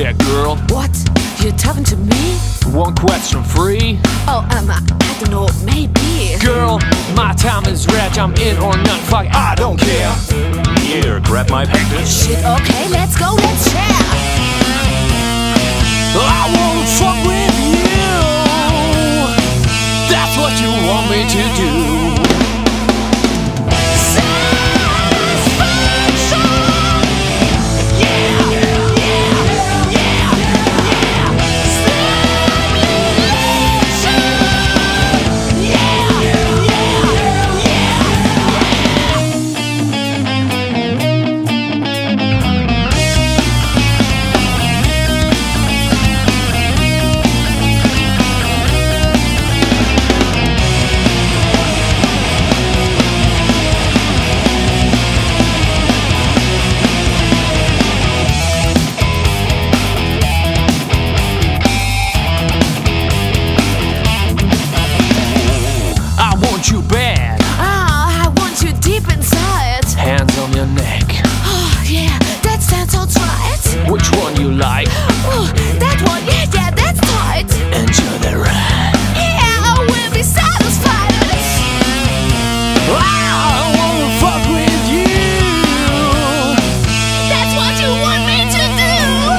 Yeah, girl. What? You talking to me? One question free. Oh, I don't know, maybe. Girl, my time is rich, I'm in or not, fuck, I don't care. Here, grab my package. Shit, okay, let's go, let's share. I won't fuck with you. That's what you want me to do. You bad. Ah, I want you deep inside. Hands on your neck. Oh, yeah, that sounds all right. Which one you like? Oh, that one, yeah, that's tight. Enjoy the ride. Yeah, I will be satisfied. I wanna fuck with you. That's what you want me to do.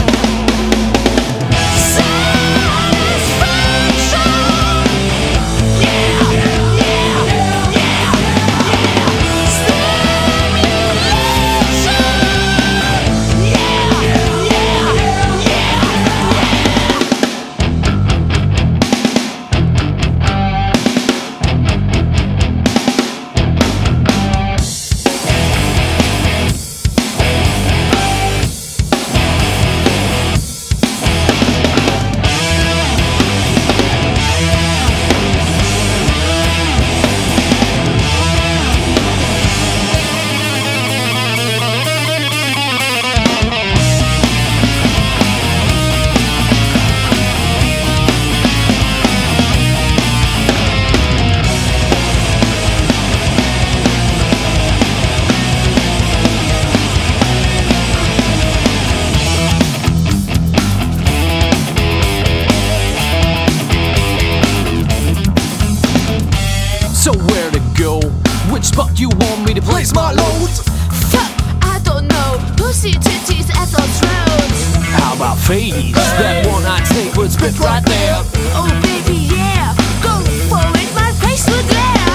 So where to go? Which spot you want me to place my loads? Fuck, I don't know. Pussy titties at those roads. How about phase? That one I take was spit right there. Oh, baby, yeah. Go for it, my face would glare.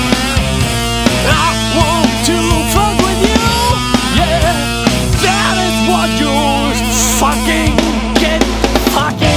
I want to fuck with you. Yeah, that is what you're fucking get fucking.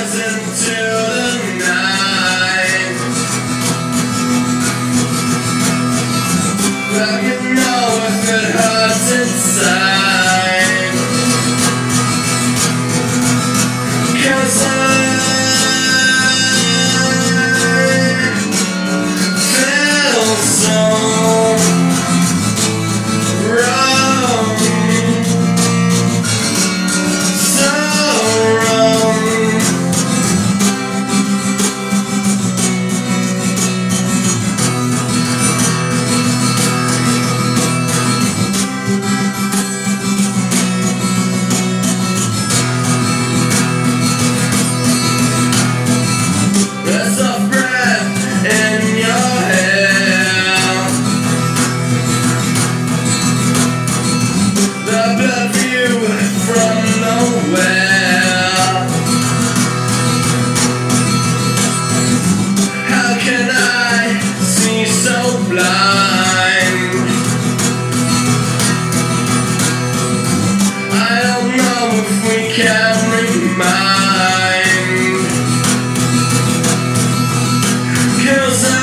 rise into the night. But you know if it hurts inside, 'cause I feel so wrong, so wrong. There's a breath in your hair, the blood view from nowhere. How can I see so blind? I don't know if we can remind, 'cause I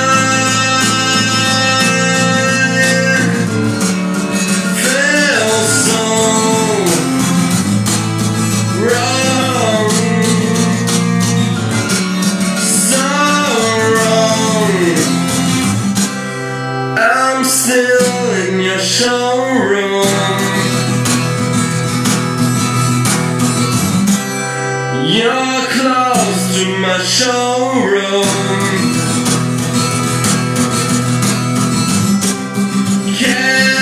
feel so wrong, so wrong. I'm still in your showroom. You're close to my showroom. Can't